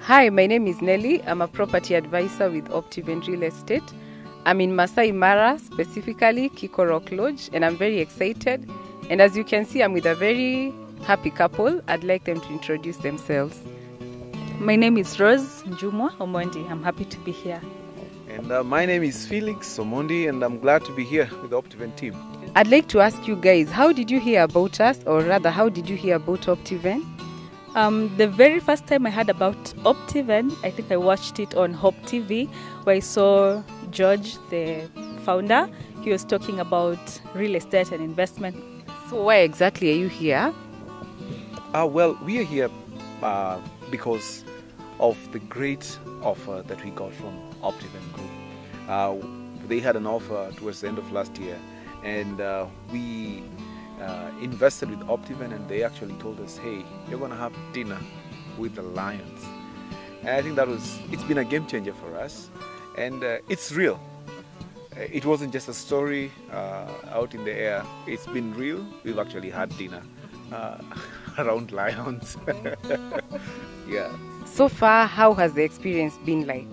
Hi, my name is Nelly. I'm a property advisor with Optiven Real Estate. I'm in Maasai Mara, specifically Kiko Rock Lodge, and I'm very excited. And as you can see, I'm with a very happy couple. I'd like them to introduce themselves. My name is Rose Njumwa Omondi. I'm happy to be here. And my name is Felix Omondi, and I'm glad to be here with the Optiven team. I'd like to ask you guys, how did you hear about us, or rather, how did you hear about Optiven? The very first time I heard about Optiven, I think I watched it on Hope TV, where I saw George, the founder. He was talking about real estate and investment. So why exactly are you here? Well, we are here because of the great offer that we got from Optiven Group. They had an offer towards the end of last year, and we invested with Optiven, and they actually told us, hey, you're going to have dinner with the lions. And I think it's been a game changer for us, and it's real. It wasn't just a story out in the air. It's been real. We've actually had dinner around lions. Yeah. So far, how has the experience been like?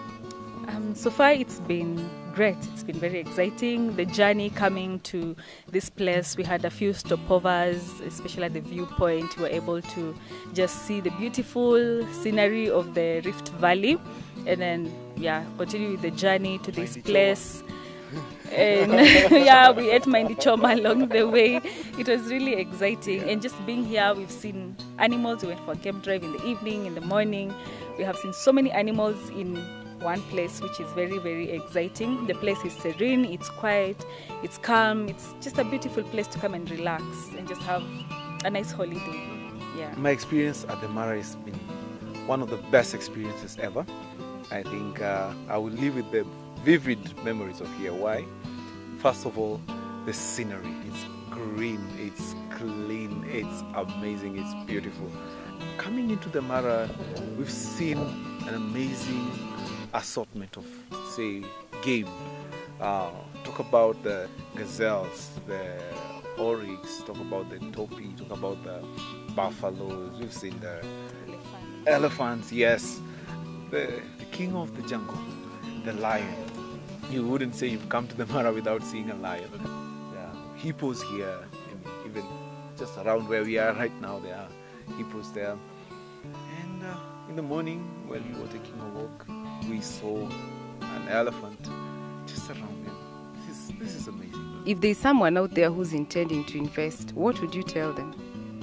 So far, it's been great. It's been very exciting. The journey coming to this place, we had a few stopovers, especially at the viewpoint. We were able to just see the beautiful scenery of the Rift Valley, and then continue with the journey to this place. And we ate Mindi Choma along the way. It was really exciting, and just being here, we've seen animals. We went for a game drive in the evening, in the morning. We have seen so many animals in one place, which is very, very exciting. The place is serene, it's quiet, it's calm. It's just a beautiful place to come and relax and just have a nice holiday. Yeah. My experience at the Mara has been one of the best experiences ever. I think I will live with the vivid memories of here. Why? First of all, the scenery. It's green, it's clean, it's amazing, it's beautiful. Coming into the Mara, we've seen an amazing assortment of, say, game. Talk about the gazelles, the oryx, talk about the topi, talk about the buffaloes. We've seen the elephants, yes. The king of the jungle, the lion. You wouldn't say you've come to the Mara without seeing a lion. There are hippos here, and even just around where we are right now, there are hippos there. And in the morning, when we were taking a walk, we saw an elephant just around him. This is amazing. If there's someone out there who's intending to invest, what would you tell them?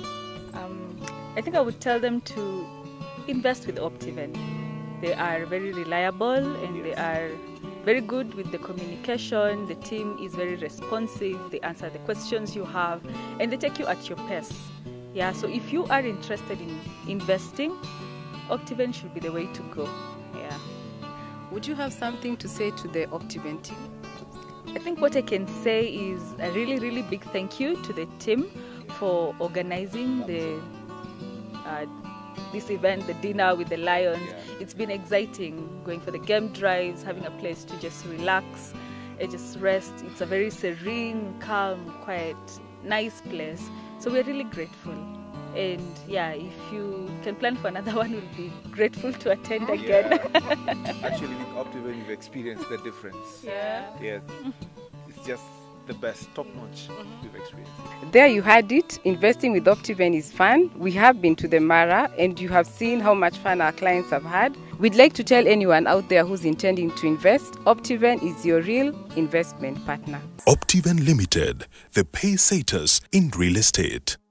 I think I would tell them to invest with Optiven. They are very reliable, and they are very good with the communication. The team is very responsive. They answer the questions you have, and they take you at your pace. Yeah, so if you are interested in investing, Optiven should be the way to go. Yeah. Would you have something to say to the Optiven team? I think what I can say is a really, really big thank you to the team for organizing this event, the dinner with the lions. Yeah. It's been exciting, going for the game drives, having a place to just relax and just rest. It's a very serene, calm, quiet, nice place. So we're really grateful. And if you can plan for another one, we'll be grateful to attend again. Actually, with Optiven, you've experienced the difference. Yeah. Yes. It's just the best, top notch we've experienced. There you had it. Investing with Optiven is fun. We have been to the Mara, and you have seen how much fun our clients have had. We'd like to tell anyone out there who's intending to invest, Optiven is your real investment partner. Optiven Limited, the pay-setters in real estate.